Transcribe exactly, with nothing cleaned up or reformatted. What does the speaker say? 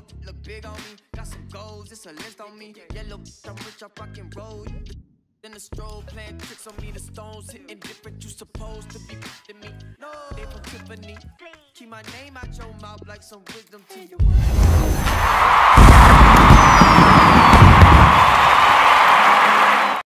look big on me. Got some goals, it's a list on me. Yellow, I'm rich, I rock and roll. Then the strobe playing tricks on me. The stones hitting different, you supposed to be with me. No, they from Tiffany. Keep my name out your mouth like some wisdom teeth.